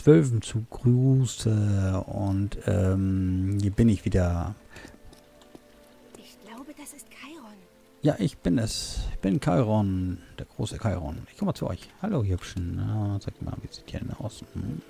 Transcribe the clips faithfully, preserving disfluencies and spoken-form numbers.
Wölfen zu Grüße. Und ähm, hier bin ich wieder. Ich glaube, das ist Chiron. Ja, ich bin es. Ich bin Chiron, der große Chiron. Ich komme mal zu euch. Hallo, ihr Hübschen. Ja, sag mal, wie sieht ihr denn aus? Hm.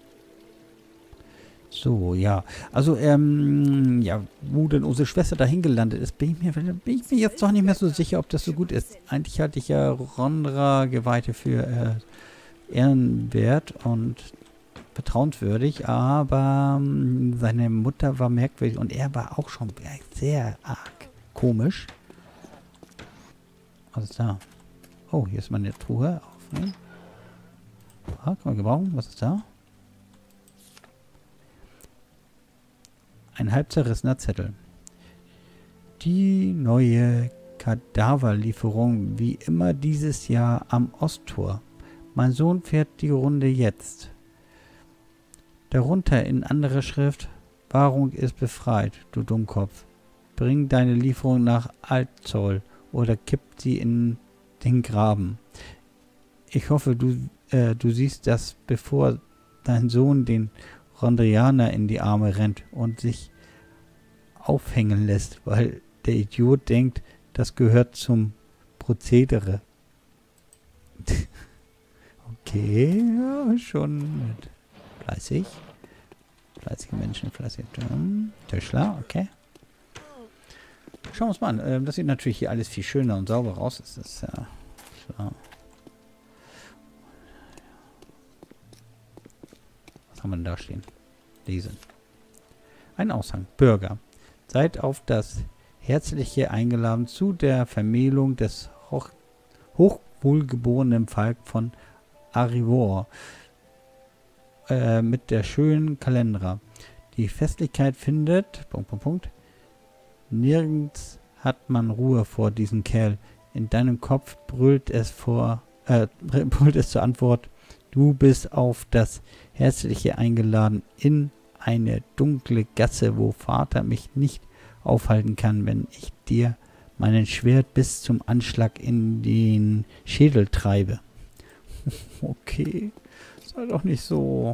So, ja. Also, ähm, ja, wo denn unsere Schwester dahin gelandet ist, bin ich mir, bin ich mir jetzt doch nicht mehr so sicher, ob das so gut ist. Eigentlich hatte ich ja Rondra-Geweihte für äh, ehrenwert und vertrauenswürdig, aber ähm, seine Mutter war merkwürdig und er war auch schon sehr arg komisch. Was ist da? Oh, hier ist meine Truhe. Aufnehmen. Ah, kann man gebrauchen. Was ist da? Ein halb zerrissener Zettel. Die neue Kadaverlieferung wie immer dieses Jahr am Osttor. Mein Sohn fährt die Runde jetzt. Darunter in anderer Schrift: Wahrung ist befreit, du Dummkopf. Bring deine Lieferung nach Altzoll oder kipp sie in den Graben. Ich hoffe, du, äh, du siehst das, bevor dein Sohn den Rondrianer in die Arme rennt und sich aufhängen lässt, weil der Idiot denkt, das gehört zum Prozedere. Okay, ja, schon mit. Fleißig. Fleißige Menschen, fleißige Tischler, okay. Schauen wir uns mal an. Ähm, das sieht natürlich hier alles viel schöner und sauber aus. Das ist ja so. Was haben wir denn da stehen? Lesen. Ein Aushang. Bürger. Seid auf das Herzliche eingeladen zu der Vermählung des hoch, hochwohlgeborenen Falk von Arivor äh, mit der schönen Kalendra. Die Festlichkeit findet... Punkt, Punkt, Punkt. Nirgends hat man Ruhe vor diesem Kerl. In deinem Kopf brüllt es vor... Äh, brüllt es zur Antwort: Du bist auf das Herzliche eingeladen in eine dunkle Gasse, wo Vater mich nicht aufhalten kann, wenn ich dir meinen Schwert bis zum Anschlag in den Schädel treibe. Okay, sei doch nicht so.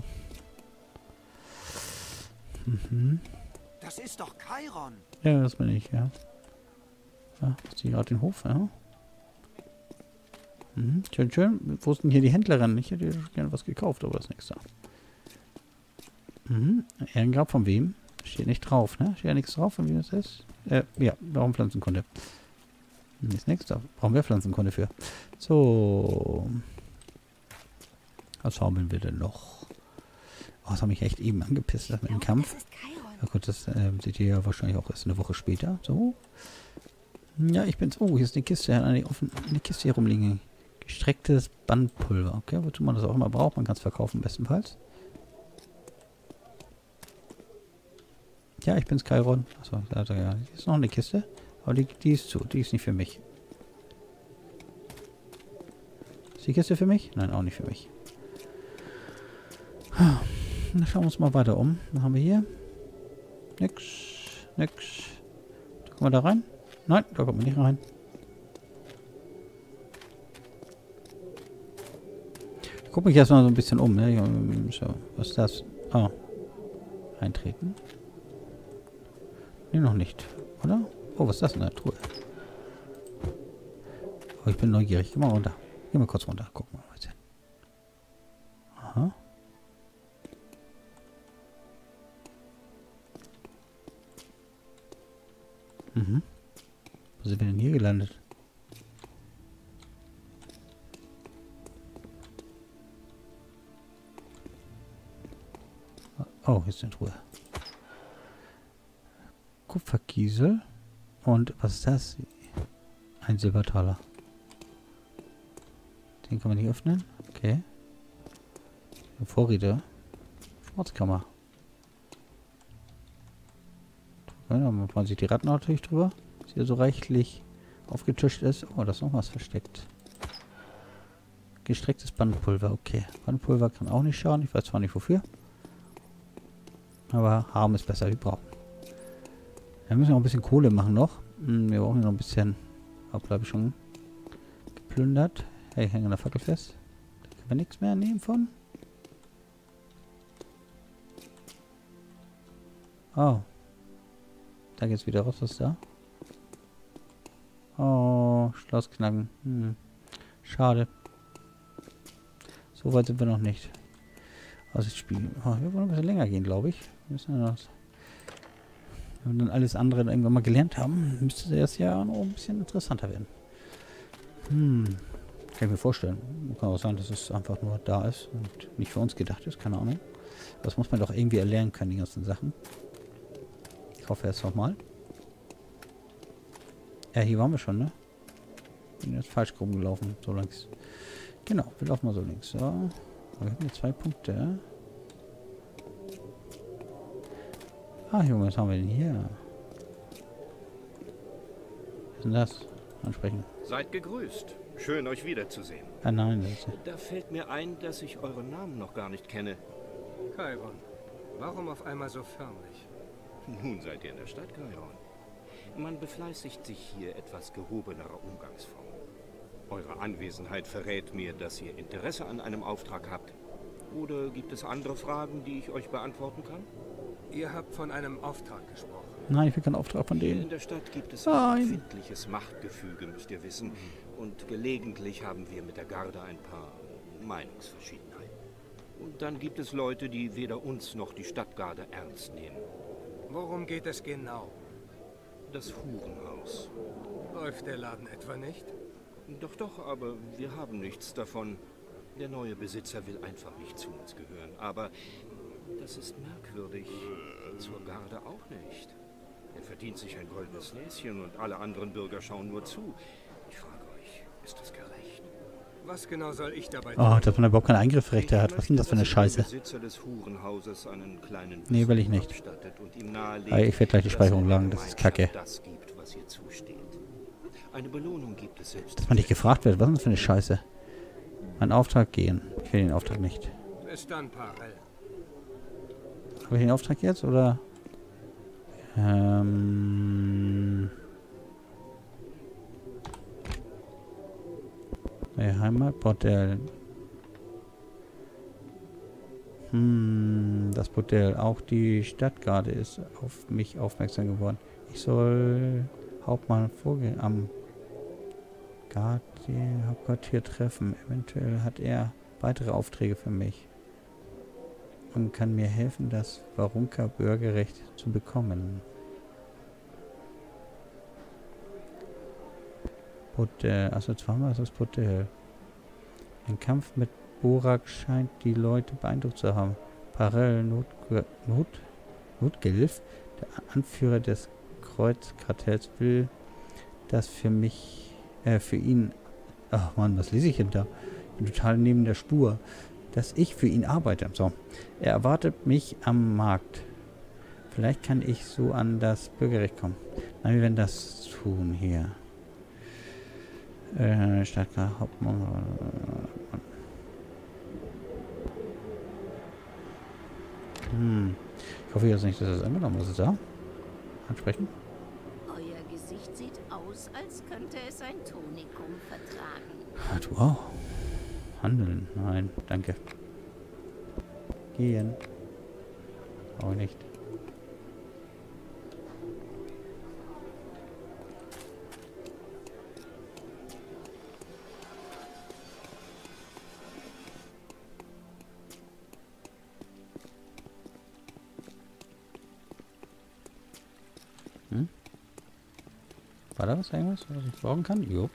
Mhm. Das ist doch Chiron. Ja, das bin ich, ja. Ja, ist hier gerade den Hof, ja. Mhm. Schön, schön. Wo ist denn hier die Händlerin? Ich hätte gerne was gekauft, aber ist nichts da. Mhm. Ehrengrab von wem? Steht nicht drauf, ne? Steht ja nichts drauf, von wem das ist. Äh, ja, warum Pflanzenkunde? Ist nichts da. Brauchen wir Pflanzenkunde für. So. Was haben wir denn noch? Oh, das hat mich echt eben angepisst, das mit dem Kampf. Ja gut, das äh, seht ihr ja wahrscheinlich auch erst eine Woche später. So. Ja, ich bin's. Oh, hier ist eine Kiste. Eine, offen, eine Kiste hier rumliegen. Gestrecktes Bandpulver. Okay, wozu man das auch immer braucht. Man kann es verkaufen bestenfalls. Ja, ich bin's, Chiron. Achso, also, ja. Hier ist noch eine Kiste. Aber die, die ist zu. Die ist nicht für mich. Ist die Kiste für mich? Nein, auch nicht für mich. Dann schauen wir uns mal weiter um. Was haben wir hier? Nix. Nix. Da kommen wir da rein? Nein, da kommt man nicht rein. Ich gucke mich erstmal so ein bisschen um. Ne? So, was ist das? Ah. Eintreten. Ne, noch nicht. Oder? Oh, was ist das in der Truhe? Oh, ich bin neugierig. Geh mal runter. Geh mal kurz runter. Gucken wir mal. Aha. Mhm. Wo sind wir denn hier gelandet? Oh, hier ist eine Truhe. Kupferkiesel. Und was ist das? Ein Silbertaler. Den kann man nicht öffnen. Okay. Vorräte. Schwarzkammer. Ja, da macht man sich die Ratten natürlich drüber. Dass hier so reichlich aufgetischt ist. Oh, da ist noch was versteckt. Gestrecktes Bandpulver. Okay. Bandpulver kann auch nicht schaden. Ich weiß zwar nicht wofür. Aber haben ist besser wie brauchen. Wir müssen auch ein bisschen Kohle machen noch. Wir brauchen noch ein bisschen. Auch glaube ich schon geplündert. Hey, ich hänge an der Fackel fest. Da können wir nichts mehr nehmen von. Oh. Da geht's wieder raus, was ist da? Oh, Schloss knacken. Hm. Schade. So weit sind wir noch nicht. Also das Spiel. Oh, wir wollen ein bisschen länger gehen, glaube ich. Wir müssen ja noch, wenn wir dann alles andere irgendwann mal gelernt haben, müsste das ja noch ein bisschen interessanter werden. Hm. Kann ich mir vorstellen. Kann auch sein, dass es einfach nur da ist und nicht für uns gedacht ist. Keine Ahnung. Das muss man doch irgendwie erlernen können, die ganzen Sachen. Ich hoffe erst noch mal. Ja, hier waren wir schon, ne? Bin jetzt falsch rumgelaufen. So links. Genau, wir laufen mal so links. So. Wir haben hier zwei Punkte. Ah, Junge, was haben wir denn hier? Was ist denn das? Ansprechen. Seid gegrüßt. Schön, euch wiederzusehen. Ah, nein, das ist... Da fällt mir ein, dass ich euren Namen noch gar nicht kenne. Chiron, warum auf einmal so förmlich? Nun seid ihr in der Stadt, Chiron. Man befleißigt sich hier etwas gehobenerer Umgangsform. Eure Anwesenheit verrät mir, dass ihr Interesse an einem Auftrag habt. Oder gibt es andere Fragen, die ich euch beantworten kann? Ihr habt von einem Auftrag gesprochen. Nein, ich will keinen Auftrag von Hier denen. in der Stadt gibt es Nein. ein empfindliches Machtgefüge, müsst ihr wissen. Und gelegentlich haben wir mit der Garde ein paar Meinungsverschiedenheiten. Und dann gibt es Leute, die weder uns noch die Stadtgarde ernst nehmen. Worum geht es genau? Das Hurenhaus. Läuft der Laden etwa nicht? Doch, doch, aber wir haben nichts davon. Der neue Besitzer will einfach nicht zu uns gehören. Aber das ist merkwürdig. Zur Garde auch nicht. Er verdient sich ein goldenes Näschen und alle anderen Bürger schauen nur zu. Ich frage euch, ist das gerecht? Was genau soll ich dabei Oh, tun? dass man überhaupt keine Eingriffsrechte hat. Was ist denn das für eine Scheiße? Der Besitzer des Hurenhauses einen kleinen Nee, will ich nicht. abstattet und ihm nahelegt, Ah, ich werde gleich die dass Speicherung er laden. Das ist Kacke. das gibt, was ihr zusteht. Eine Belohnung gibt es selbst. Dass man nicht gefragt wird. Was ist denn das für eine Scheiße? Mein Auftrag gehen. Ich will den Auftrag nicht. Bis dann, Parel. Habe ich den Auftrag jetzt, oder? Ähm... Neue Heimatbordell. Hm, das Bordell. Auch die Stadtgarde ist auf mich aufmerksam geworden. Ich soll Hauptmann Vogel am Garde- Hauptquartier treffen. Eventuell hat er weitere Aufträge für mich und kann mir helfen, das Varunka Bürgerrecht zu bekommen. Bordell. Also zweimal ist das Bordell. Ein Kampf mit Borak scheint die Leute beeindruckt zu haben. Parallel Not, Not, Notgilf, der Anführer des Kreuzkartells, will das für mich, äh, für ihn, ach Mann, was lese ich denn da? Ich bin total neben der Spur. Dass ich für ihn arbeite. So. Er erwartet mich am Markt. Vielleicht kann ich so an das Bürgerrecht kommen. Nein, wir werden das tun hier. Äh, Stadtgarde, Hauptmann. Hm. Ich hoffe jetzt nicht, dass es angenommen ist. Ist da? Ansprechen? Euer Gesicht sieht aus, als könnte es ein Tonikum vertragen. Ah, du auch. Handeln. Nein, danke. Gehen. Auch nicht. Hm? War da was irgendwas, was ich brauchen kann? Jo.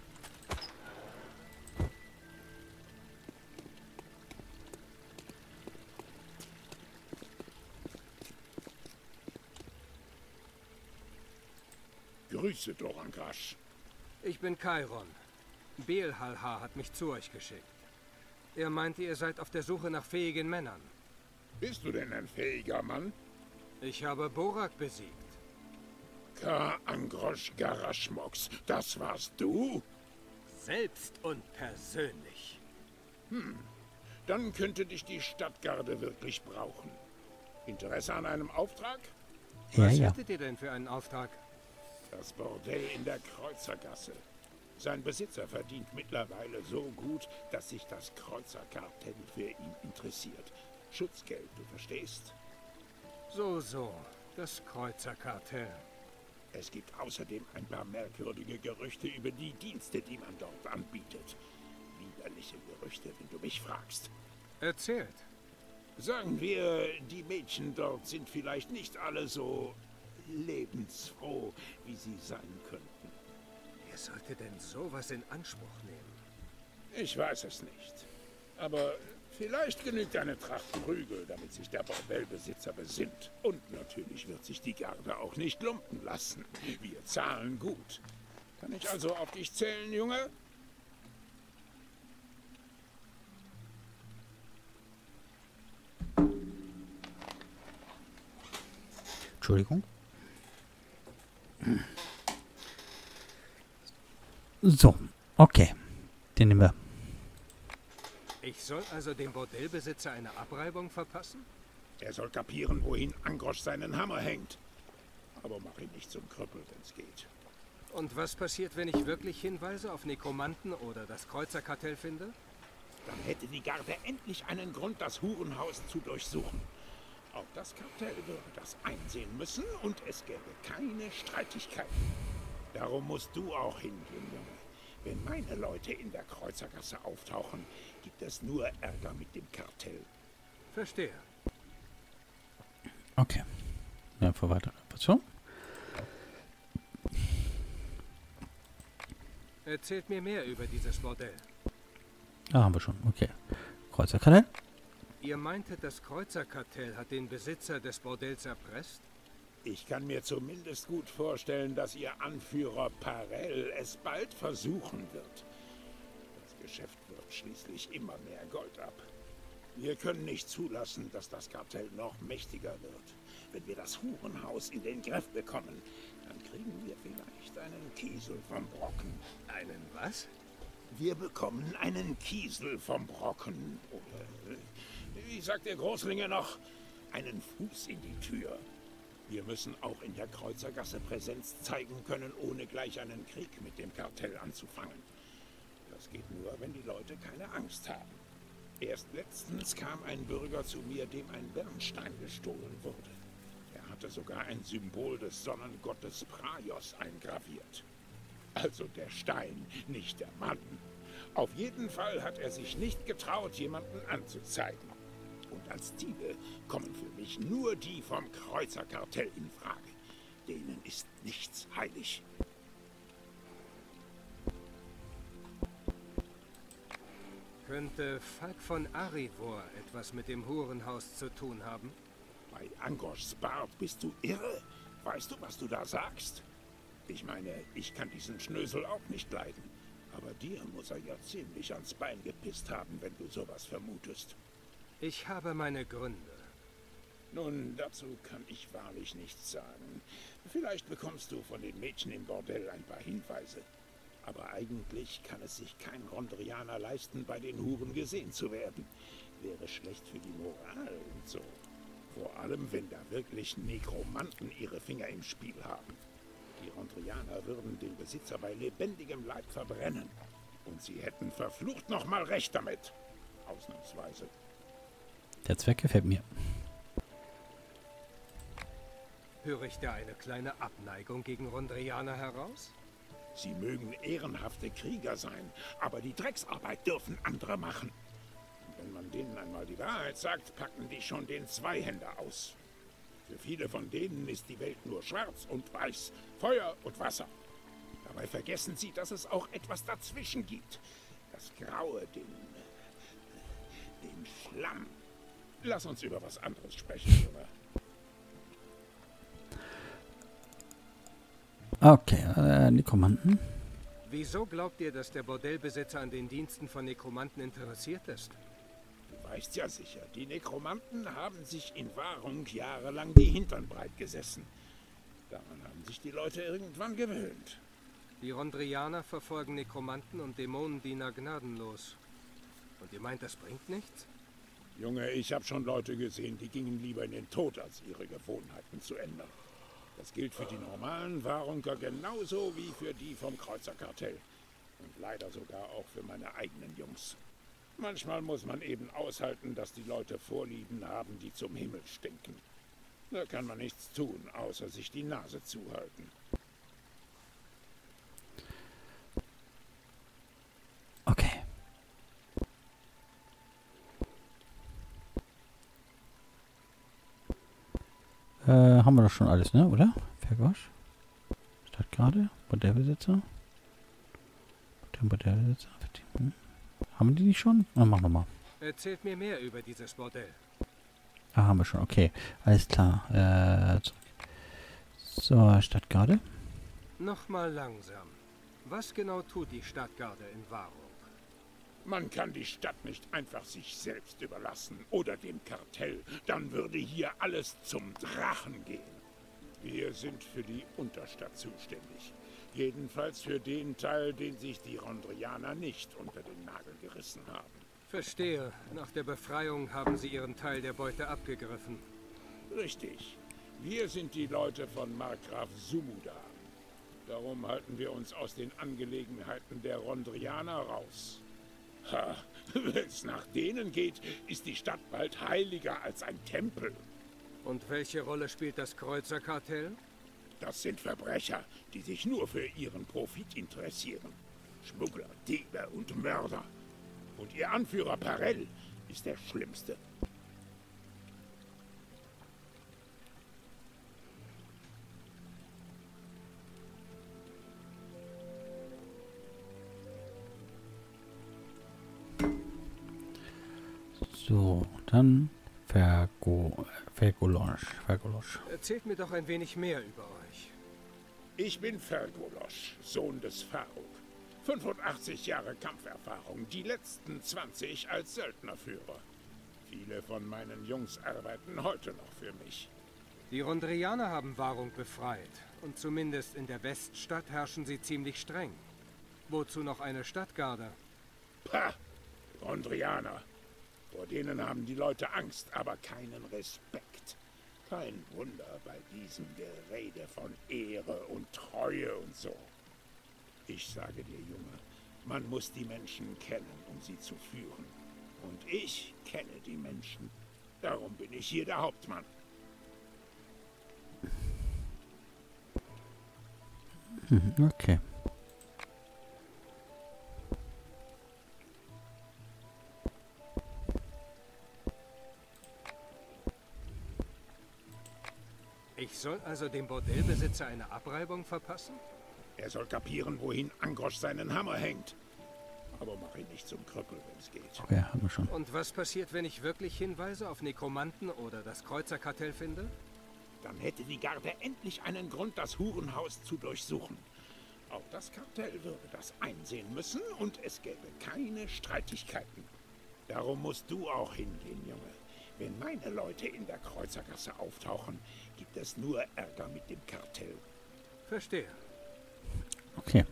Grüße, Dorangasch. Ich bin Chiron. Beelhalha hat mich zu euch geschickt. Er meinte, ihr seid auf der Suche nach fähigen Männern. Bist du denn ein fähiger Mann? Ich habe Borak besiegt. Ka Angrosch Garaschmox, das warst du? Selbst und persönlich. Hm, dann könnte dich die Stadtgarde wirklich brauchen. Interesse an einem Auftrag? Ja, Was ja. hättet ihr denn für einen Auftrag? Das Bordell in der Kreuzergasse. Sein Besitzer verdient mittlerweile so gut, dass sich das Kreuzerkartell für ihn interessiert. Schutzgeld, du verstehst? So, so. Das Kreuzerkartell. Es gibt außerdem ein paar merkwürdige Gerüchte über die Dienste, die man dort anbietet. Widerliche Gerüchte, wenn du mich fragst. Erzählt. Sagen wir, die Mädchen dort sind vielleicht nicht alle so lebensfroh, wie sie sein könnten. Wer sollte denn sowas in Anspruch nehmen? Ich weiß es nicht. Aber vielleicht genügt eine Tracht Prügel, damit sich der Bordellbesitzer besinnt. Und natürlich wird sich die Garde auch nicht lumpen lassen. Wir zahlen gut. Kann ich also auf dich zählen, Junge? Entschuldigung. So, okay. Den nehmen wir. Ich soll also dem Bordellbesitzer eine Abreibung verpassen? Er soll kapieren, wohin Angrosch seinen Hammer hängt. Aber mach ihn nicht zum Krüppel, wenn's geht. Und was passiert, wenn ich wirklich Hinweise auf Nekromanten oder das Kreuzerkartell finde? Dann hätte die Garde endlich einen Grund, das Hurenhaus zu durchsuchen. Auch das Kartell würde das einsehen müssen und es gäbe keine Streitigkeiten. Darum musst du auch hingehen, Junge. Wenn meine Leute in der Kreuzergasse auftauchen, gibt es nur Ärger mit dem Kartell. Verstehe. Okay. Ja, für weitere Informationen. Erzählt mir mehr über dieses Bordell. Ah, haben wir schon. Okay. Kreuzerkanal. Ihr meintet, das Kreuzerkartell hat den Besitzer des Bordells erpresst? Ich kann mir zumindest gut vorstellen, dass ihr Anführer Parell es bald versuchen wird. Das Geschäft wirft schließlich immer mehr Gold ab. Wir können nicht zulassen, dass das Kartell noch mächtiger wird. Wenn wir das Hurenhaus in den Griff bekommen, dann kriegen wir vielleicht einen Kiesel vom Brocken. Einen was? Wir bekommen einen Kiesel vom Brocken. Oder, wie sagt der Großlinge noch, einen Fuß in die Tür. Wir müssen auch in der Kreuzergasse Präsenz zeigen können, ohne gleich einen Krieg mit dem Kartell anzufangen. Das geht nur, wenn die Leute keine Angst haben. Erst letztens kam ein Bürger zu mir, dem ein Bernstein gestohlen wurde. Er hatte sogar ein Symbol des Sonnengottes Praios eingraviert. Also der Stein, nicht der Mann. Auf jeden Fall hat er sich nicht getraut, jemanden anzuzeigen. Und als Diebe kommen für mich nur die vom Kreuzerkartell in Frage. Denen ist nichts heilig. Könnte Falk von Arivor etwas mit dem Hurenhaus zu tun haben? Bei Angroschs Bart bist du irre? Weißt du, was du da sagst? Ich meine, ich kann diesen Schnösel auch nicht leiden. Aber dir muss er ja ziemlich ans Bein gepisst haben, wenn du sowas vermutest. Ich habe meine Gründe. Nun, dazu kann ich wahrlich nichts sagen. Vielleicht bekommst du von den Mädchen im Bordell ein paar Hinweise. Aber eigentlich kann es sich kein Rondrianer leisten, bei den Huren gesehen zu werden. Wäre schlecht für die Moral und so. Vor allem, wenn da wirklich Nekromanten ihre Finger im Spiel haben. Die Rondrianer würden den Besitzer bei lebendigem Leib verbrennen. Und sie hätten verflucht nochmal recht damit. Ausnahmsweise. Der Zweck gefällt mir. Höre ich da eine kleine Abneigung gegen Rondrianer heraus? Sie mögen ehrenhafte Krieger sein, aber die Drecksarbeit dürfen andere machen. Und wenn man denen einmal die Wahrheit sagt, packen die schon den Zweihänder aus. Für viele von denen ist die Welt nur schwarz und weiß, Feuer und Wasser. Dabei vergessen sie, dass es auch etwas dazwischen gibt. Das Graue, den, den Schlamm. Lass uns über was anderes sprechen, Junge. Okay, äh, Nekromanten. Wieso glaubt ihr, dass der Bordellbesitzer an den Diensten von Nekromanten interessiert ist? Du weißt ja sicher, die Nekromanten haben sich in Wahrung jahrelang die Hintern breit gesessen. Daran haben sich die Leute irgendwann gewöhnt. Die Rondrianer verfolgen Nekromanten und Dämonendiener gnadenlos. Und ihr meint, das bringt nichts? Junge, ich habe schon Leute gesehen, die gingen lieber in den Tod, als ihre Gewohnheiten zu ändern. Das gilt für die normalen Wahrunker genauso wie für die vom Kreuzerkartell. Und leider sogar auch für meine eigenen Jungs. Manchmal muss man eben aushalten, dass die Leute Vorlieben haben, die zum Himmel stinken. Da kann man nichts tun, außer sich die Nase zuhalten. Okay. Äh, haben wir doch schon alles, ne? Oder? Vergosch? Statt gerade? Bordellbesitzer? Bordellbesitzer? Hm. Haben wir die nicht schon? Na, machen wir mal. Erzählt mir mehr über dieses Bordell. Ah, haben wir schon. Okay. Alles klar. Äh, so, Stadtgarde. Nochmal langsam. Was genau tut die Stadtgarde in Wahrung? Man kann die Stadt nicht einfach sich selbst überlassen oder dem Kartell. Dann würde hier alles zum Drachen gehen. Wir sind für die Unterstadt zuständig. Jedenfalls für den Teil, den sich die Rondrianer nicht unter den Nagel gerissen haben. Verstehe. Nach der Befreiung haben sie ihren Teil der Beute abgegriffen. Richtig. Wir sind die Leute von Markgraf Sumuda. Darum halten wir uns aus den Angelegenheiten der Rondrianer raus. Ha, wenn es nach denen geht, ist die Stadt bald heiliger als ein Tempel. Und welche Rolle spielt das Kreuzerkartell? Das sind Verbrecher, die sich nur für ihren Profit interessieren. Schmuggler, Diebe und Mörder. Und ihr Anführer Parell ist der Schlimmste. So, dann Vergo, Vergolosch, Vergolosch. Erzählt mir doch ein wenig mehr über euch. Ich bin Vergolosch, Sohn des Faruk. fünfundachtzig Jahre Kampferfahrung, die letzten zwanzig als Söldnerführer. Viele von meinen Jungs arbeiten heute noch für mich. Die Rondrianer haben Wahrung befreit. Und zumindest in der Weststadt herrschen sie ziemlich streng. Wozu noch eine Stadtgarde? Pah! Rondrianer. Vor denen haben die Leute Angst, aber keinen Respekt. Kein Wunder bei diesem Gerede von Ehre und Treue und so. Ich sage dir, Junge, man muss die Menschen kennen, um sie zu führen. Und ich kenne die Menschen. Darum bin ich hier der Hauptmann. Okay. Ich soll also dem Bordellbesitzer eine Abreibung verpassen? Er soll kapieren, wohin Angrosch seinen Hammer hängt. Aber mach ihn nicht zum Krüppel, wenn es geht. Okay, haben wir schon. Und was passiert, wenn ich wirklich Hinweise auf Nekromanten oder das Kreuzerkartell finde? Dann hätte die Garde endlich einen Grund, das Hurenhaus zu durchsuchen. Auch das Kartell würde das einsehen müssen und es gäbe keine Streitigkeiten. Darum musst du auch hingehen, Junge. Wenn meine Leute in der Kreuzergasse auftauchen, gibt es nur Ärger mit dem Kartell. Verstehe. Okay.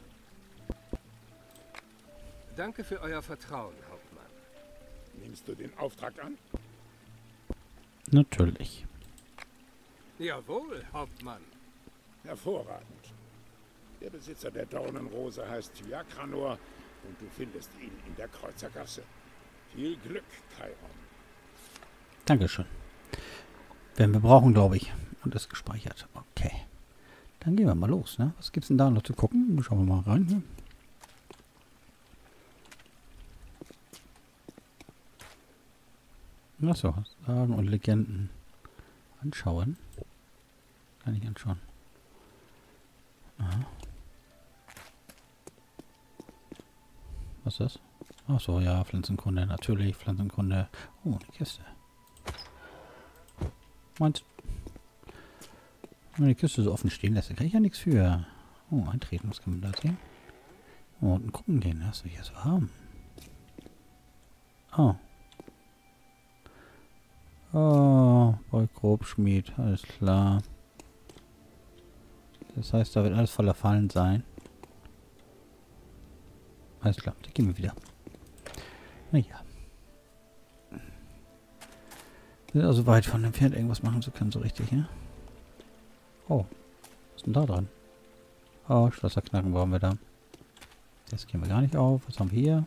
Danke für euer Vertrauen, Hauptmann. Nimmst du den Auftrag an? Natürlich. Jawohl, Hauptmann. Hervorragend. Der Besitzer der Dornenrose heißt Thyakranor und du findest ihn in der Kreuzergasse. Viel Glück, Kairon. Dankeschön. Werden wir brauchen, glaube ich. Und ist gespeichert. Okay. Dann gehen wir mal los, ne? Was gibt's denn da noch zu gucken? Schauen wir mal rein hier. Achso, Sagen und Legenden. Anschauen. Kann ich anschauen. Aha. Was ist das? Achso, ja, Pflanzenkunde. Natürlich, Pflanzenkunde. Oh, eine Kiste. Meins. Wenn man die Kiste so offen stehen lässt, da kann ich ja nichts für. Oh, eintreten, was kann man da sehen? Oh, und gucken gehen, was wir hier so haben. Oh. Oh, bei Grobschmied, alles klar. Das heißt, da wird alles voller Fallen sein. Alles klar, da gehen wir wieder. Naja. Wir sind also weit von entfernt, irgendwas machen zu können, so richtig, ja? Oh, was ist denn da dran? Oh, Schlösserknacken brauchen wir da. Das gehen wir gar nicht auf. Was haben wir hier?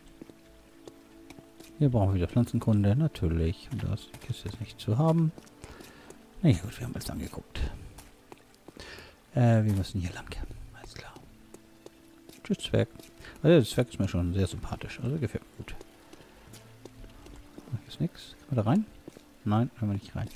Hier brauchen wir wieder Pflanzenkunde, natürlich. Und da ist die Kiste jetzt nicht zu haben. Na ja, gut, wir haben uns angeguckt. Äh, wir müssen hier lang. Alles klar. Tschüss, Zwerg. Also, der Zwerg ist mir schon sehr sympathisch. Also, gefällt mir gut. Hier ist nichts. Können wir da rein? Nein, können wir nicht rein.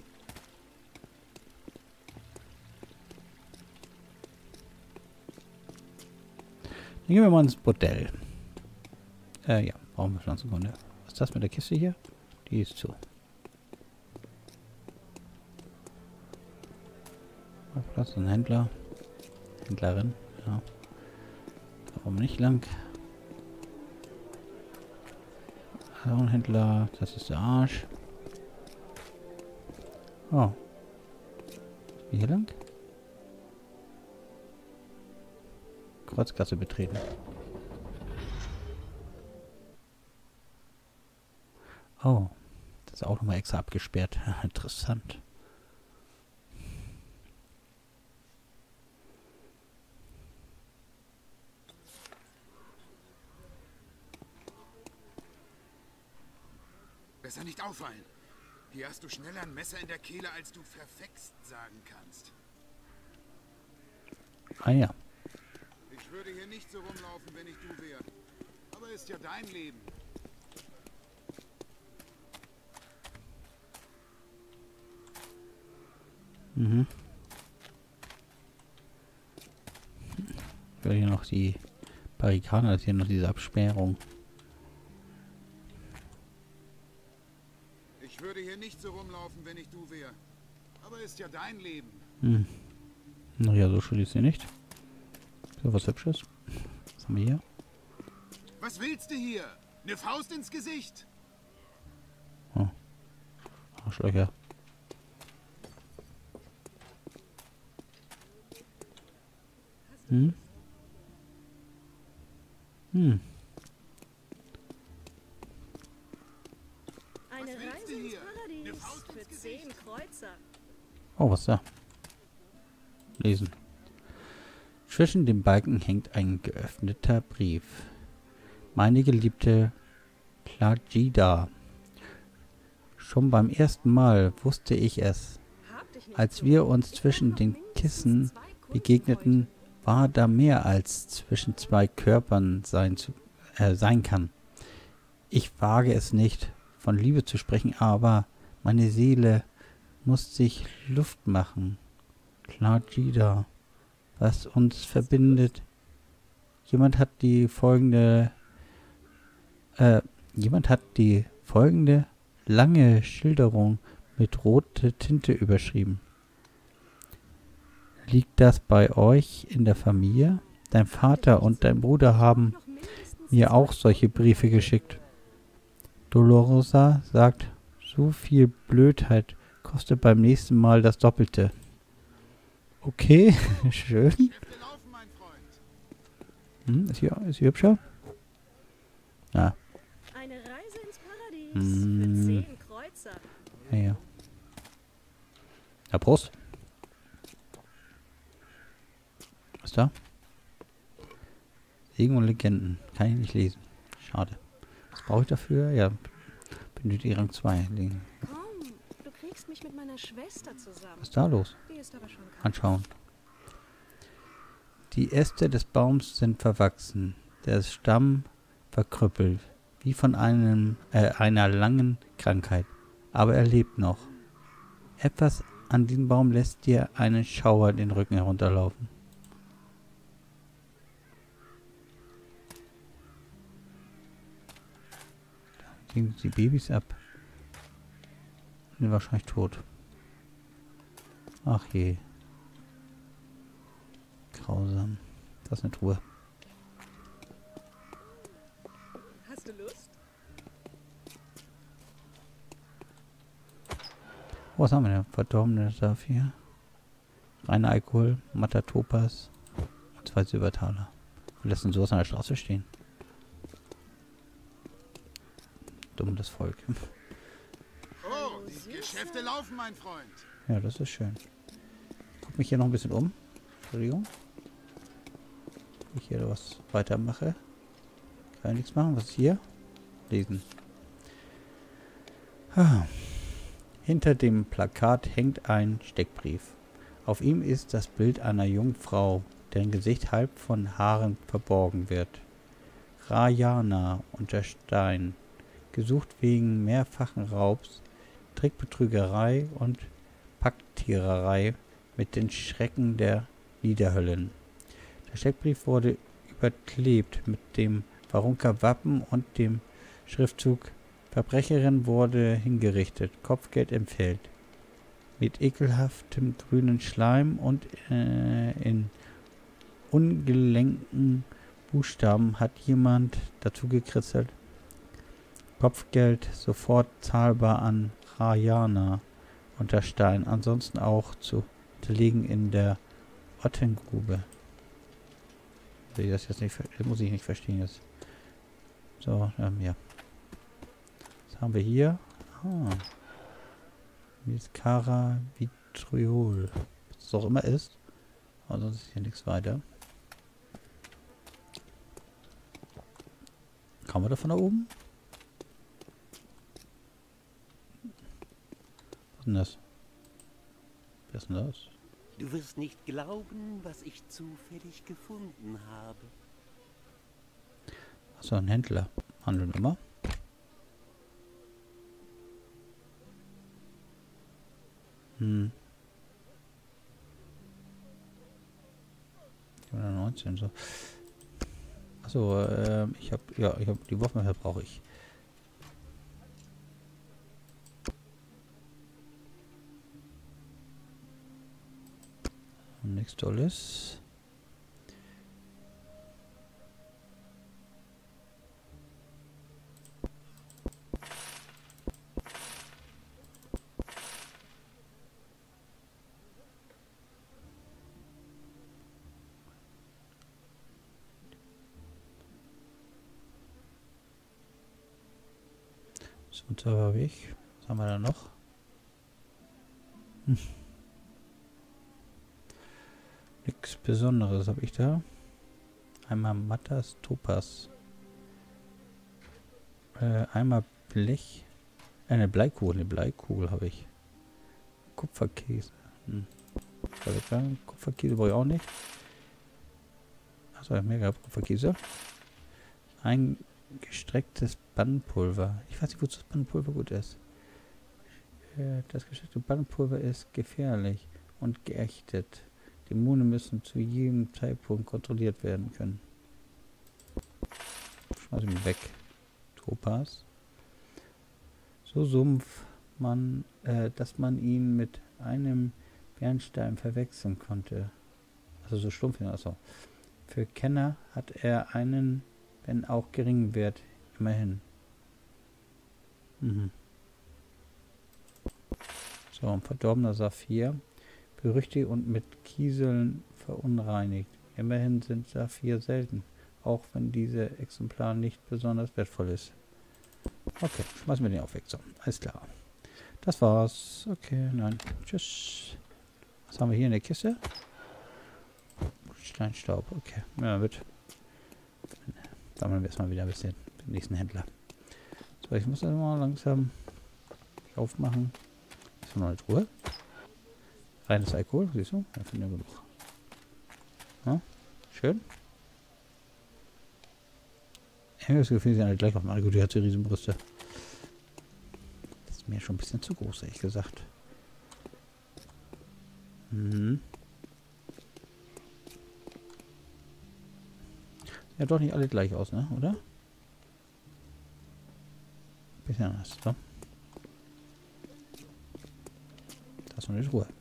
Dann gehen wir mal ins Bordell. Äh, ja, brauchen wir Pflanzenkunde. Was ist das mit der Kiste hier? Die ist zu. Platz, ein Händler. Händlerin, ja. Warum nicht lang? Also ein Händler, das ist der Arsch. Oh. Wie hier lang? Kreuzgasse betreten. Oh. Das ist auch nochmal extra abgesperrt. Interessant. Besser nicht auffallen. Hier hast du schneller ein Messer in der Kehle, als du verfext sagen kannst. Ah ja. Ich würde hier nicht so rumlaufen, wenn ich du wäre. Aber ist ja dein Leben. Mhm. Ich will hier noch die Barrikaden, also hier noch diese Absperrung. Ich würde hier nicht so rumlaufen, wenn ich du wäre. Aber ist ja dein Leben. Hm. Naja, so schön ist sie nicht. So, was Hübsches. Was haben wir hier? Was willst du hier? Eine Faust ins Gesicht? Oh. Arschlöcher. Hm? Hm. Eine Was willst Reise du ins hier? Eine Paradies Faust für ins zehn Gesicht? Kreuzer. Oh, was ist da? Lesen. Zwischen den Balken hängt ein geöffneter Brief. Meine geliebte Plagida. Schon beim ersten Mal wusste ich es. Hab dich nicht Als so. wir uns Ich zwischen hab den noch mindestens Kissen zwei begegneten, war da mehr als zwischen zwei Körpern sein, zu, äh, sein kann. Ich wage es nicht, von Liebe zu sprechen, aber meine Seele muss sich Luft machen. Plagida, was uns verbindet. Jemand hat die folgende, äh, jemand hat die folgende lange Schilderung mit roter Tinte überschrieben. Liegt das bei euch in der Familie? Dein Vater und dein Bruder haben noch mindestens mir zwei auch solche Briefe geschickt. Dolorosa sagt, so viel Blödheit kostet beim nächsten Mal das Doppelte. Okay, schön. Kräfte laufen, mein Freund. Hm, ist, sie, ist sie hübscher? Ja, Eine Reise ins Paradies Mm. für zehn Kreuzer. ja, ja. Ja, Prost. Was ist da? Segen und Legenden. Kann ich nicht lesen. Schade. Was brauche ich dafür? Ja, benötige Rang zwei. Komm, du kriegst mich mit meiner Schwester zusammen. Was ist da los? Die ist aber schon krank. Anschauen. Die Äste des Baums sind verwachsen, der Stamm verkrüppelt, wie von einem, äh, einer langen Krankheit. Aber er lebt noch. Etwas an diesem Baum lässt dir einen Schauer den Rücken herunterlaufen. Da gehen die Babys ab. Sind wahrscheinlich tot. Ach je. Grausam. Das ist eine Truhe. Hast du Lust? Oh, was haben wir denn? Verdorbene Saphir. Reiner Alkohol, matter Topas und zwei Silbertaler. Wir lassen sowas an der Straße stehen. Dummes Volk. Oh, die Geschäfte laufen, mein Freund. Ja, das ist schön. Guck mich hier noch ein bisschen um. Entschuldigung. Ich hier was weitermache. Kann ich nichts machen. Was ist hier? Lesen. Ah. Hinter dem Plakat hängt ein Steckbrief. Auf ihm ist das Bild einer jungen Frau, deren Gesicht halb von Haaren verborgen wird. Rajana unter Stein, gesucht wegen mehrfachen Raubs, Trickbetrügerei und Pakttiererei mit den Schrecken der Niederhöllen. Der Steckbrief wurde überklebt mit dem Varunka-Wappen und dem Schriftzug Verbrecherin wurde hingerichtet, Kopfgeld empfällt. Mit ekelhaftem grünen Schleim und äh, in ungelenken Buchstaben hat jemand dazu gekritzelt: Kopfgeld sofort zahlbar an Rajana unter Stein, ansonsten auch zu hinterlegen in der Ottengrube. Ich das jetzt nicht, das muss ich nicht verstehen jetzt. So, ähm, ja. Was haben wir hier? Ah. Miskara Vitriol. Was es auch immer ist. Aber sonst ist hier nichts weiter. Kommen wir da von da oben? Was ist denn das? Wer ist denn das? Du wirst nicht glauben, was ich zufällig gefunden habe. Achso, ein Händler. Handeln immer. Hm. neunzehn, so. Achso, ähm, ich hab, ja, ich hab, die Wurfmesser brauche ich. Nichts Tolles. Zum Serverweg. Was haben wir da noch? Hm. Nichts Besonderes habe ich da. Einmal Mattas Topaz. Äh, einmal Blech. Äh, eine Bleikugel. Eine Bleikugel habe ich. Kupferkäse. Hm. Kupferkäse brauche ich auch nicht. Achso, mehr gehabt. Kupferkäse. Ein gestrecktes Bannpulver. Ich weiß nicht, wozu das Bannpulver gut ist. Äh, das gestreckte Bannpulver ist gefährlich und geächtet. Dämonen müssen zu jedem Zeitpunkt kontrolliert werden können. Schmeiß ihn weg. Topaz. So sumpf man, äh, dass man ihn mit einem Bernstein verwechseln konnte. Also so stumpf. Also für Kenner hat er einen, wenn auch geringen Wert, immerhin. Mhm. So, ein verdorbener Saphir. Berüchtigt und mit Kieseln verunreinigt. Immerhin sind Saphir selten, auch wenn diese Exemplar nicht besonders wertvoll ist. Okay, schmeißen wir den auch weg. So, alles klar. Das war's. Okay, nein. Tschüss. Was haben wir hier in der Kiste? Steinstaub. Okay, ja, wird. Sammeln wir erstmal wieder ein bisschen den nächsten Händler. So, ich muss das mal langsam aufmachen. Ist noch eine Truhe? Reines Alkohol, siehst du? Da finden wir genug. Ja, schön. Ich habe das Gefühl, sie sind alle gleich auf dem Alkohol. Die hat so Riesenbrüste. Das ist mir schon ein bisschen zu groß, ehrlich gesagt. Mhm. Ja, doch nicht alle gleich aus, ne? Oder? Bisschen anders, so. Da ist noch eine Truhe.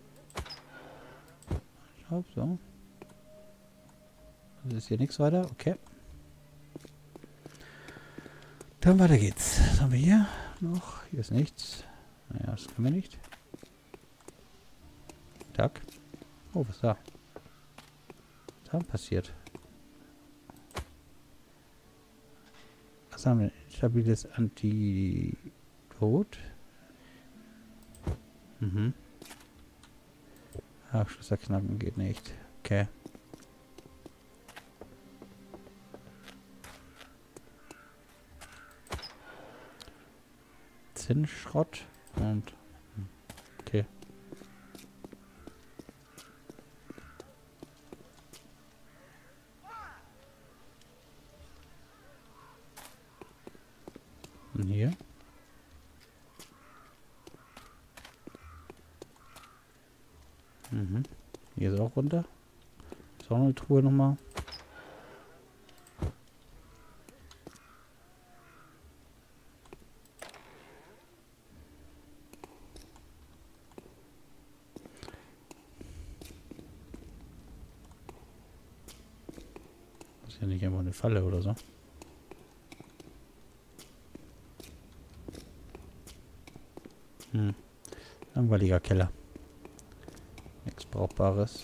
So. Also ist hier nichts weiter. Okay. Dann weiter geht's. Was haben wir hier noch? Hier ist nichts. Naja, das können wir nicht. Tag. Oh, was ist da? Was ist da passiert? Was haben wir? Stabiles Antidot. Mhm. Ach, Schlüssel knacken geht nicht. Okay. Zinnschrott und Mhm. Hier ist auch runter. Ist auch noch eine Truhe nochmal. Das ist ja nicht einfach eine Falle oder so. Hm. Langweiliger Keller. Nichts Brauchbares.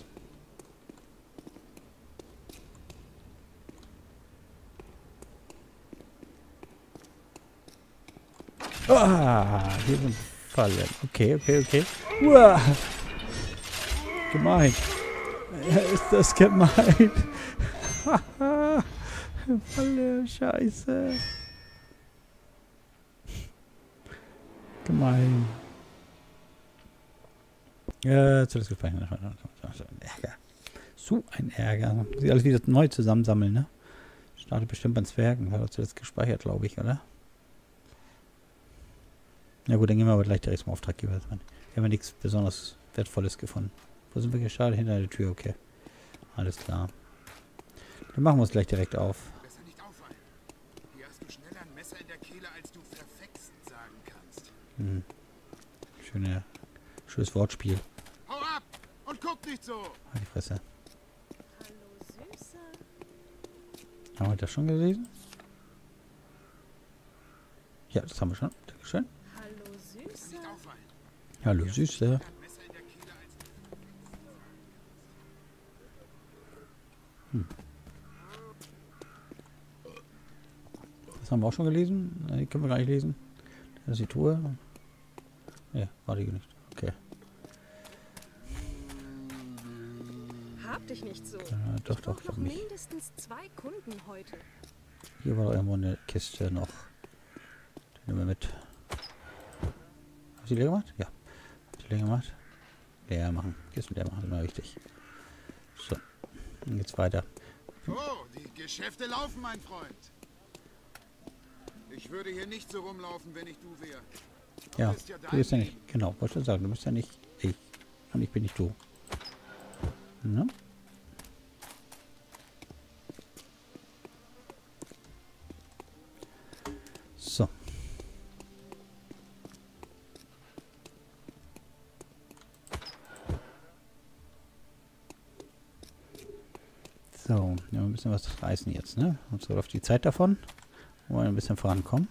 Ah, hier sind Fallen. Okay, okay, okay. Uah. Gemein. Ja, ist das gemein. Falle, Scheiße. Gemein. Ja, zuletzt gespeichert. Ärger. So ein Ärger. Sie alles wieder neu zusammensammeln, ne? Startet bestimmt beim Zwergen. War doch zuletzt gespeichert, glaube ich, oder? Na gut, dann gehen wir aber gleich direkt zum Auftraggeber. Wir haben ja nichts besonders Wertvolles gefunden. Wo sind wir gestartet? Hinter der Tür, okay. Alles klar. Dann machen wir uns gleich direkt auf. Besser nicht auffallen. Hier hast du schneller ein Messer in der Kehle, als du verfext sagen kannst. Hm. Schöne, schönes Wortspiel. Hau ab und guck nicht so! Halt die Fresse. Hallo, Süßer. Haben wir das schon gelesen? Ja, das haben wir schon. Dankeschön. Hallo, Besser nicht Süßer. auffallen. Hallo, Süße. Ein Messer in der Kehle, als du Hm. Das haben wir auch schon gelesen. Ne, die können wir gar nicht lesen. Das ist die Truhe. Ja, war die nicht. Okay. Hab dich nicht so. Äh, doch, ich doch, brauch ich noch hab mich. mindestens zwei Kunden heute. Hier war doch irgendwo eine Kiste noch. Die nehmen wir mit. Hast du die leer gemacht? Ja. Hast du die leer gemacht? Leer machen. Kisten leer machen, ist immer wichtig. So. Dann geht's weiter. Oh, die Geschäfte laufen, mein Freund. Ich würde hier nicht so rumlaufen, wenn ich du wäre. Ja, ist ja du bist ja dein nicht. Genau, wollte ich sagen. Du bist ja nicht ich. Und ich bin nicht du. Ne? So. So, ja, wir müssen was reißen jetzt, ne? Und so läuft die Zeit davon. Wollen wir ein bisschen vorankommen.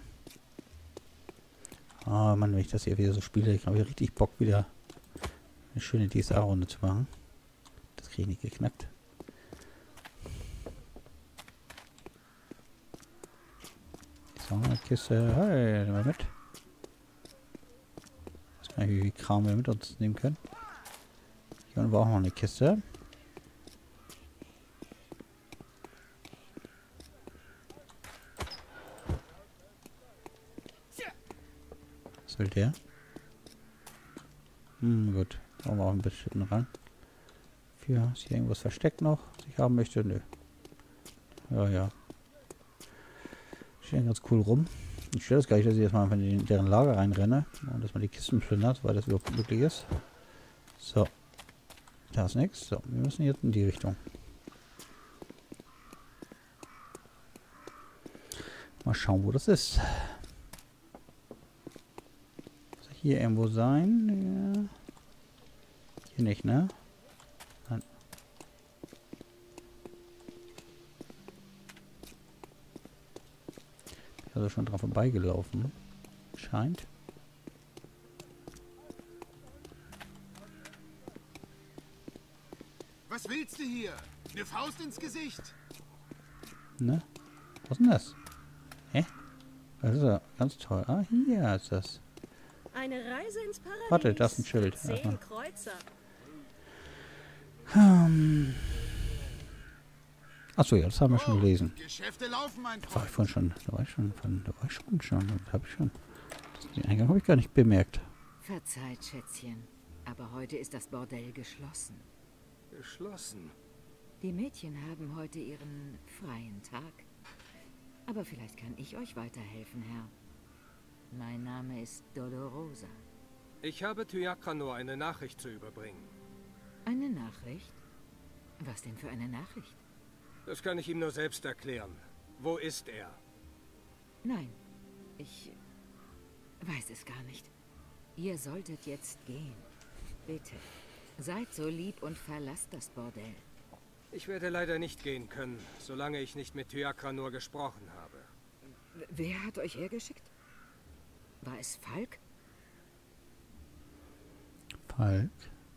Ah, Mann, wenn ich das hier wieder so spiele, ich habe richtig Bock, wieder eine schöne D S A-Runde zu machen. Das kriege ich nicht geknackt. So, eine Kiste. Hey, nehmen wir mit. Ich weiß gar nicht, wie viel Kram wir mit uns nehmen können. Hier unten war auch noch eine Kiste. Was will der? Hm, gut. Brauchen wir auch ein bisschen ran. Für, ist hier irgendwas versteckt noch, was ich haben möchte? Nö. Ja, ja. Stehen ganz cool rum. Ich stelle das gar nicht, dass ich jetzt mal einfach in deren Lager reinrenne und dass man die Kisten plündert, weil das überhaupt möglich ist. So. Da ist nichts. So, wir müssen jetzt in die Richtung. Mal schauen, wo das ist. Muss hier irgendwo sein? Ja. Hier nicht, ne? Nein. Also schon dran vorbeigelaufen. Scheint. Was willst du hier? Eine Faust ins Gesicht? Ne? Was ist denn das? Hä? Das ist ja ganz toll. Ah, hier ist das. Eine Reise ins Paradies. Warte, da ist ein Schild. Zehn Erstmal. Kreuzer. Hm. Achso, ja, das haben wir schon Oh, gelesen. Geschäfte laufen, mein Da war ich Freund. vorhin schon. Da war ich schon. Von, da war ich schon schon. Das habe ich schon. Den Eingang habe ich gar nicht bemerkt. Verzeiht, Schätzchen, aber heute ist das Bordell geschlossen. Geschlossen. Die Mädchen haben heute ihren freien Tag. Aber vielleicht kann ich euch weiterhelfen, Herr. Mein Name ist Dolorosa. Ich habe Thyakranor eine Nachricht zu überbringen. Eine Nachricht? Was denn für eine Nachricht? Das kann ich ihm nur selbst erklären. Wo ist er? Nein, ich weiß es gar nicht. Ihr solltet jetzt gehen. Bitte, seid so lieb und verlasst das Bordell. Ich werde leider nicht gehen können, solange ich nicht mit Thyakranur gesprochen habe. W- Wer hat euch hergeschickt? War es Falk? Falk?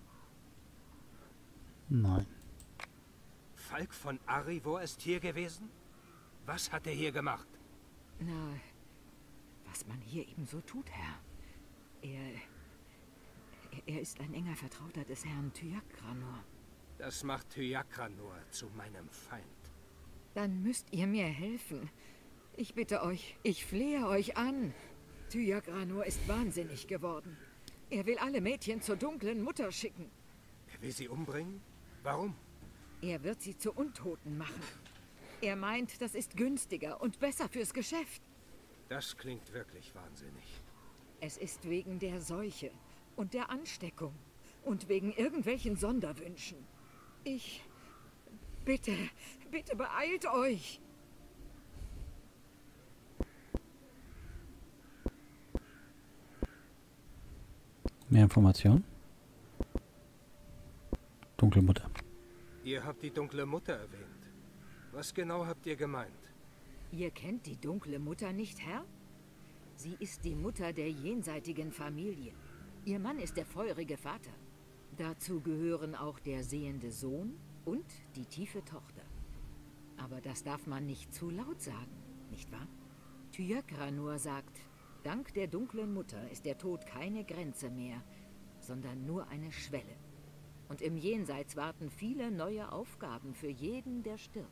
Nein. Falk von Arivor ist hier gewesen? Was hat er hier gemacht? Na, was man hier eben so tut, Herr. Er... Er ist ein enger Vertrauter des Herrn Thyakranur. Das macht Thyakranur zu meinem Feind. Dann müsst ihr mir helfen. Ich bitte euch, ich flehe euch an. Thyakranur ist wahnsinnig geworden. Er will alle Mädchen zur dunklen Mutter schicken. Er will sie umbringen? Warum? Er wird sie zu Untoten machen. Er meint, das ist günstiger und besser fürs Geschäft. Das klingt wirklich wahnsinnig. Es ist wegen der Seuche und der Ansteckung und wegen irgendwelchen Sonderwünschen. Ich... Bitte, bitte beeilt euch! Mehr Informationen? Dunkle Mutter. Ihr habt die dunkle Mutter erwähnt. Was genau habt ihr gemeint? Ihr kennt die dunkle Mutter nicht, Herr? Sie ist die Mutter der jenseitigen Familie. Ihr Mann ist der feurige Vater. Dazu gehören auch der sehende Sohn und die tiefe Tochter. Aber das darf man nicht zu laut sagen, nicht wahr? Thyakranur sagt, dank der dunklen Mutter ist der Tod keine Grenze mehr, sondern nur eine Schwelle. Und im Jenseits warten viele neue Aufgaben für jeden, der stirbt.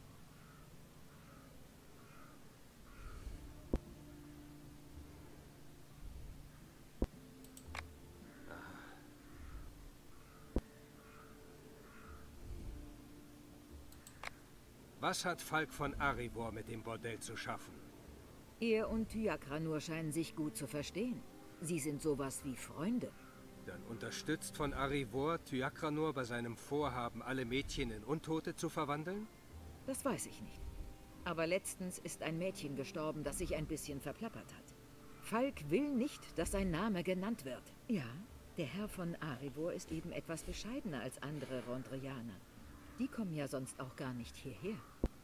Was hat Falk von Arivor mit dem Bordell zu schaffen? Er und Thyakranur scheinen sich gut zu verstehen. Sie sind sowas wie Freunde. Dann unterstützt von Arivor Thyakranur bei seinem Vorhaben, alle Mädchen in Untote zu verwandeln? Das weiß ich nicht. Aber letztens ist ein Mädchen gestorben, das sich ein bisschen verplappert hat. Falk will nicht, dass sein Name genannt wird. Ja, der Herr von Arivor ist eben etwas bescheidener als andere Rondrianer. Die kommen ja sonst auch gar nicht hierher.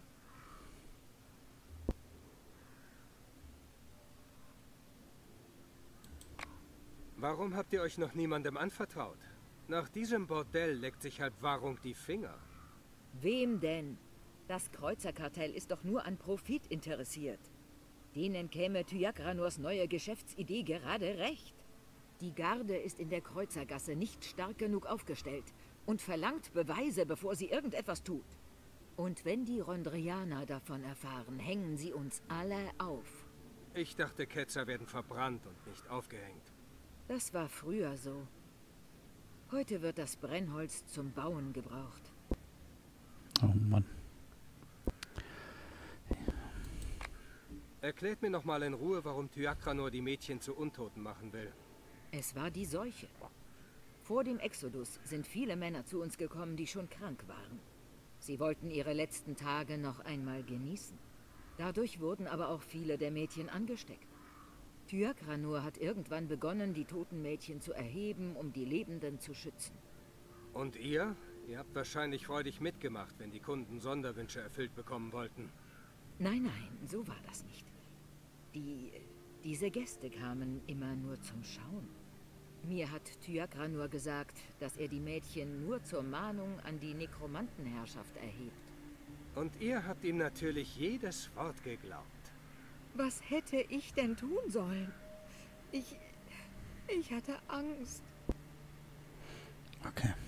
Warum habt ihr euch noch niemandem anvertraut? Nach diesem Bordell leckt sich halb Wahrung die Finger. Wem denn? Das Kreuzerkartell ist doch nur an Profit interessiert. Denen käme Thyakranurs neue Geschäftsidee gerade recht. Die Garde ist in der Kreuzergasse nicht stark genug aufgestellt und verlangt Beweise, bevor sie irgendetwas tut. Und wenn die Rondrianer davon erfahren, hängen sie uns alle auf. Ich dachte, Ketzer werden verbrannt und nicht aufgehängt. Das war früher so. Heute wird das Brennholz zum Bauen gebraucht. Oh Mann. Erklärt mir noch mal in Ruhe, warum Thyakranur die Mädchen zu Untoten machen will. Es war die Seuche. Vor dem Exodus sind viele Männer zu uns gekommen, die schon krank waren. Sie wollten ihre letzten Tage noch einmal genießen. Dadurch wurden aber auch viele der Mädchen angesteckt. Thyakranur hat irgendwann begonnen, die toten Mädchen zu erheben, um die Lebenden zu schützen. Und ihr? Ihr habt wahrscheinlich freudig mitgemacht, wenn die Kunden Sonderwünsche erfüllt bekommen wollten. Nein, nein, so war das nicht. Die, diese Gäste kamen immer nur zum Schauen. Mir hat Thyakranur gesagt, dass er die Mädchen nur zur Mahnung an die Nekromantenherrschaft erhebt. Und ihr habt ihm natürlich jedes Wort geglaubt. Was hätte ich denn tun sollen? Ich... ich hatte Angst. Okay.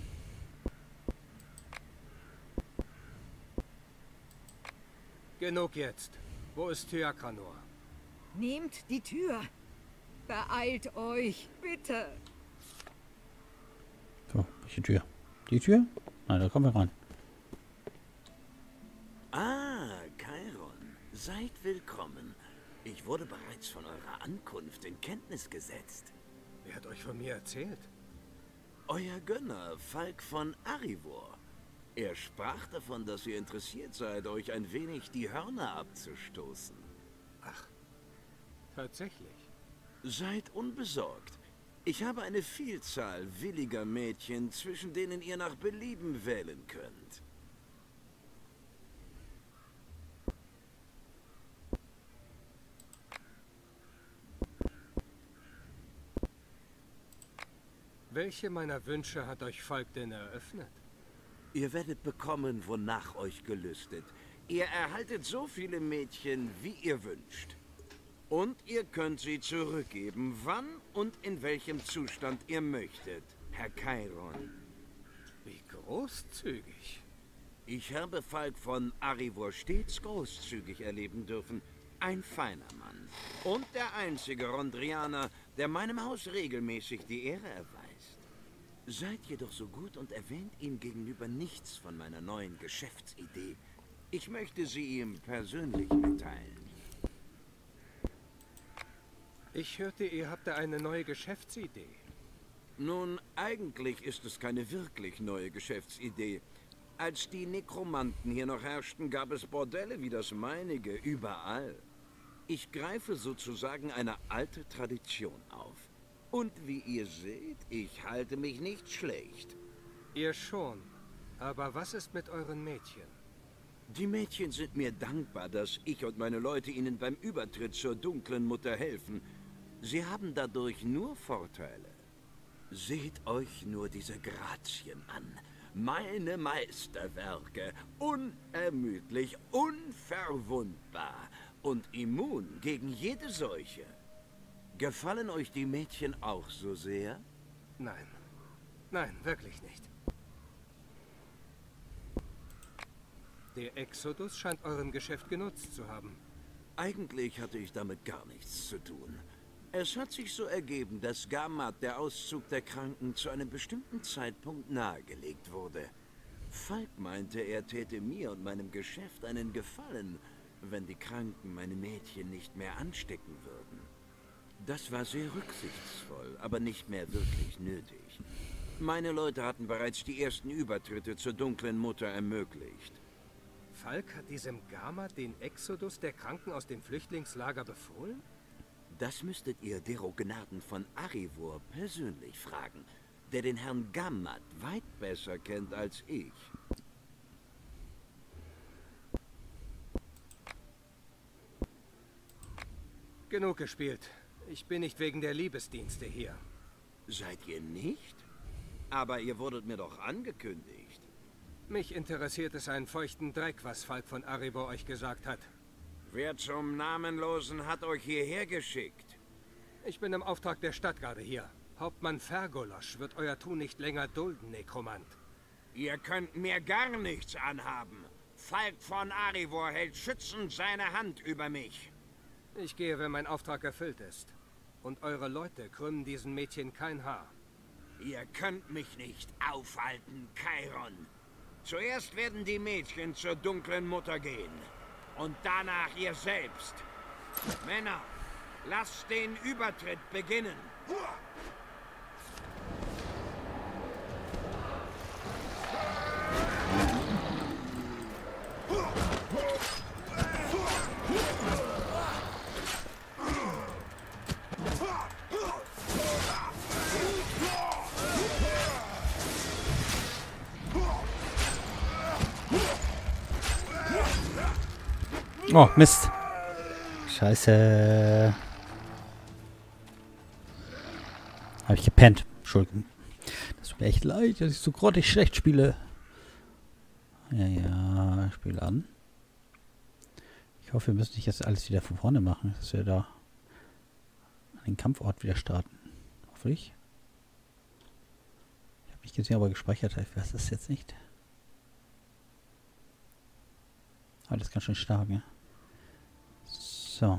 Genug jetzt. Wo ist Thyakranur? Nehmt die Tür! Beeilt euch, bitte! So, welche Tür? Die Tür? Nein, da kommen wir rein. Ah, Chiron. Seid willkommen. Ich wurde bereits von eurer Ankunft in Kenntnis gesetzt. Wer hat euch von mir erzählt? Euer Gönner, Falk von Arivor. Er sprach davon, dass ihr interessiert seid, euch ein wenig die Hörner abzustoßen. Ach, tatsächlich. Seid unbesorgt. Ich habe eine Vielzahl williger Mädchen, zwischen denen ihr nach Belieben wählen könnt. Welche meiner Wünsche hat euch Falk denn eröffnet? Ihr werdet bekommen, wonach euch gelüstet. Ihr erhaltet so viele Mädchen, wie ihr wünscht. Und ihr könnt sie zurückgeben, wann und in welchem Zustand ihr möchtet, Herr Chiron. Wie großzügig. Ich habe Falk von Arivor stets großzügig erleben dürfen. Ein feiner Mann. Und der einzige Rondrianer, der meinem Haus regelmäßig die Ehre erweist. Seid jedoch so gut und erwähnt ihm gegenüber nichts von meiner neuen Geschäftsidee. Ich möchte sie ihm persönlich mitteilen. Ich hörte, ihr habt da eine neue Geschäftsidee. Nun, eigentlich ist es keine wirklich neue Geschäftsidee. Als die Nekromanten hier noch herrschten, gab es Bordelle wie das meinige überall. Ich greife sozusagen eine alte Tradition auf. Und wie ihr seht, ich halte mich nicht schlecht. Ihr schon. Aber was ist mit euren Mädchen? Die Mädchen sind mir dankbar, dass ich und meine Leute ihnen beim Übertritt zur dunklen Mutter helfen. Sie haben dadurch nur Vorteile. Seht euch nur diese Grazien an. Meine Meisterwerke. Unermüdlich, unverwundbar und immun gegen jede Seuche. Gefallen euch die Mädchen auch so sehr? Nein. Nein, wirklich nicht. Der Exodus scheint eurem Geschäft genutzt zu haben. Eigentlich hatte ich damit gar nichts zu tun. Es hat sich so ergeben, dass Gamat, der Auszug der Kranken, zu einem bestimmten Zeitpunkt nahegelegt wurde. Falk meinte, er täte mir und meinem Geschäft einen Gefallen, wenn die Kranken meine Mädchen nicht mehr anstecken würden. Das war sehr rücksichtsvoll, aber nicht mehr wirklich nötig. Meine Leute hatten bereits die ersten Übertritte zur dunklen Mutter ermöglicht. Falk hat diesem Gama den Exodus der Kranken aus dem Flüchtlingslager befohlen? Das müsstet ihr Derognaden von Arivor persönlich fragen, der den Herrn Gamat weit besser kennt als ich. Genug gespielt. Ich bin nicht wegen der Liebesdienste hier. Seid ihr nicht? Aber ihr wurdet mir doch angekündigt. Mich interessiert es einen feuchten Dreck, was Falk von Arivor euch gesagt hat. Wer zum Namenlosen hat euch hierher geschickt? Ich bin im Auftrag der Stadtgarde hier. Hauptmann Fergolosch wird euer Tun nicht länger dulden, Nekromant. Ihr könnt mir gar nichts anhaben. Falk von Arivor hält schützend seine Hand über mich. Ich gehe, wenn mein Auftrag erfüllt ist. Und eure Leute krümmen diesen Mädchen kein Haar. Ihr könnt mich nicht aufhalten, Chiron. Zuerst werden die Mädchen zur dunklen Mutter gehen. Und danach ihr selbst. Männer, lasst den Übertritt beginnen. Oh, Mist. Scheiße. Habe ich gepennt. Entschuldigung. Das tut mir echt leid, dass ich so grottig schlecht spiele. Ja, ja, Spiel an. Ich hoffe, wir müssen nicht jetzt alles wieder von vorne machen, dass wir da an den Kampfort wieder starten. Hoffentlich. Ich habe nicht gesehen, aber gespeichert hat. Ich weiß das jetzt nicht. Aber das ist ganz schön stark, ne? So.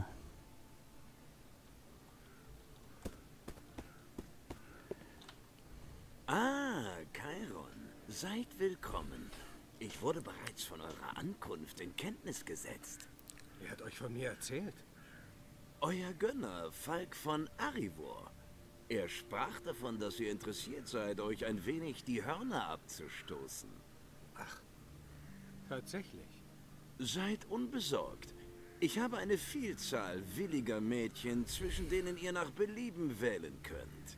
Ah, Chiron. Seid willkommen. Ich wurde bereits von eurer Ankunft in Kenntnis gesetzt. Wer hat euch von mir erzählt? Euer Gönner, Falk von Arivor. Er sprach davon, dass ihr interessiert seid, euch ein wenig die Hörner abzustoßen. Ach, tatsächlich. Seid unbesorgt. Ich habe eine Vielzahl williger Mädchen, zwischen denen ihr nach Belieben wählen könnt.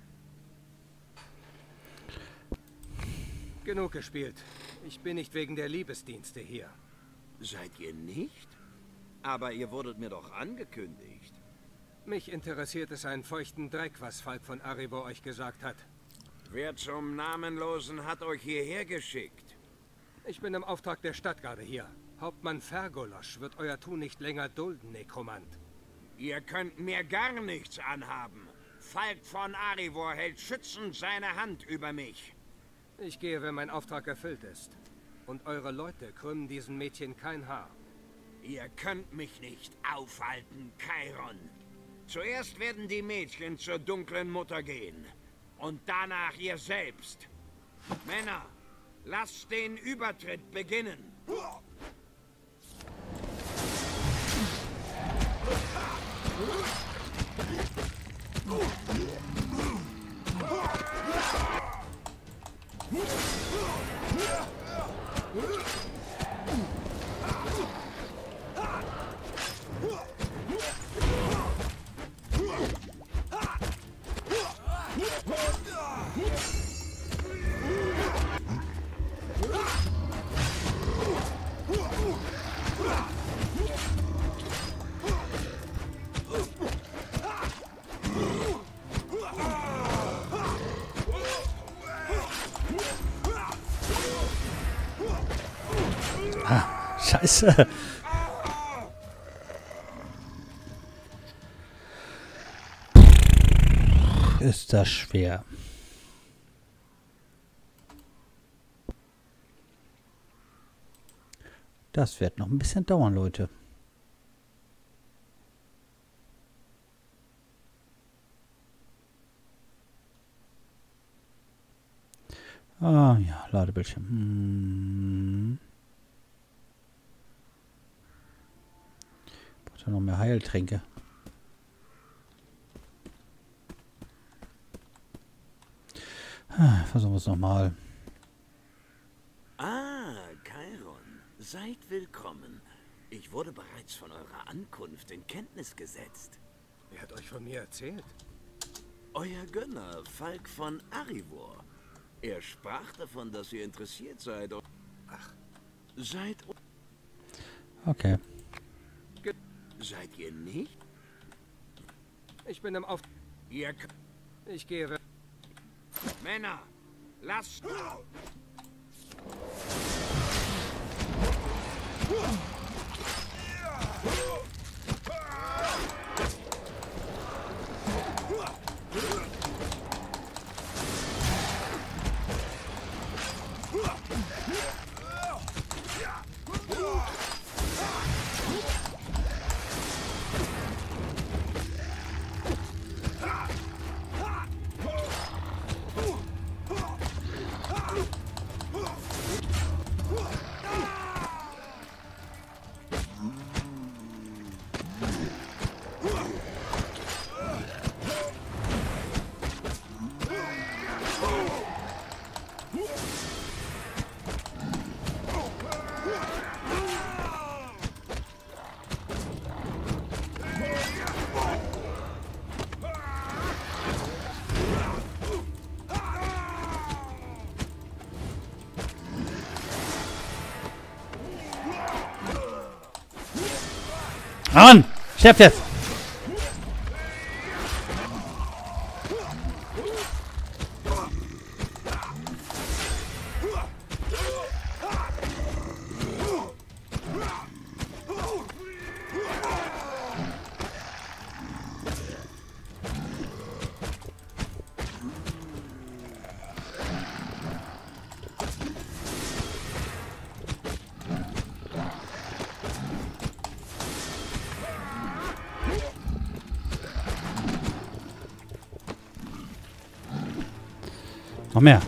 Genug gespielt. Ich bin nicht wegen der Liebesdienste hier. Seid ihr nicht? Aber ihr wurdet mir doch angekündigt. Mich interessiert es einen feuchten Dreck, was Falk von Arivor euch gesagt hat. Wer zum Namenlosen hat euch hierher geschickt? Ich bin im Auftrag der Stadtgarde hier. Hauptmann Fergolosch wird euer Tun nicht länger dulden, Nekromant. Ihr könnt mir gar nichts anhaben. Falk von Arivor hält schützend seine Hand über mich. Ich gehe, wenn mein Auftrag erfüllt ist. Und eure Leute krümmen diesen Mädchen kein Haar. Ihr könnt mich nicht aufhalten, Chiron. Zuerst werden die Mädchen zur dunklen Mutter gehen. Und danach ihr selbst. Männer, lasst den Übertritt beginnen. Ah, Scheiße. Ist das schwer. Das wird noch ein bisschen dauern, Leute. Ah ja, Ladebildschirm. Hm. Braucht ja noch mehr Heiltränke. Ah, versuchen wir es nochmal. Ah, Chiron. Seid willkommen. Ich wurde bereits von eurer Ankunft in Kenntnis gesetzt. Wer hat euch von mir erzählt? Euer Gönner, Falk von Arivor. Er sprach davon, dass ihr interessiert seid. Ach, seid... Okay. Ge seid ihr nicht? Ich bin im Auf... Ihr... Ich gehe... Männer, lasst... Mann! Chef jetzt! Noch mehr.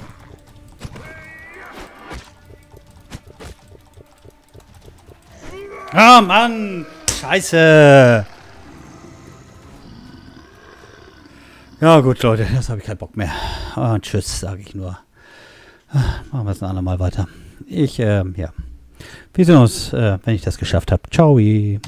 Ah, Mann! Scheiße! Ja gut, Leute, das habe ich keinen Bock mehr. Und tschüss, sage ich nur. Machen wir es ein andermal weiter. Ich, ähm, ja. Wir sehen uns, äh, wenn ich das geschafft habe. Ciao.